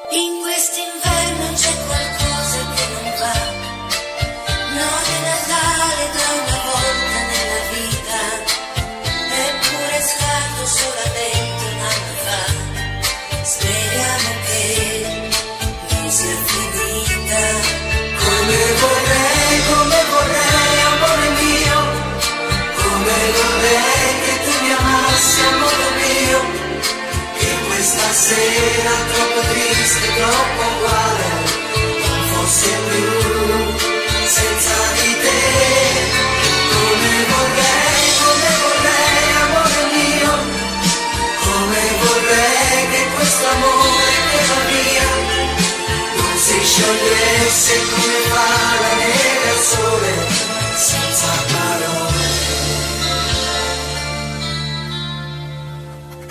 In quest'inverno c'è qualcosa che non va, non è Natale da una volta nella vita, eppure è stato solamente un anno fa. Speriamo che non sia finita. Come vorrei, amore mio, come vorrei che tu mi amassi, amore mio, che questa sera troppo triste, troppo uguale, non fosse più senza di te. Come vorrei, amore mio, come vorrei che questo amore che va via non si sciogliesse come fa la neve.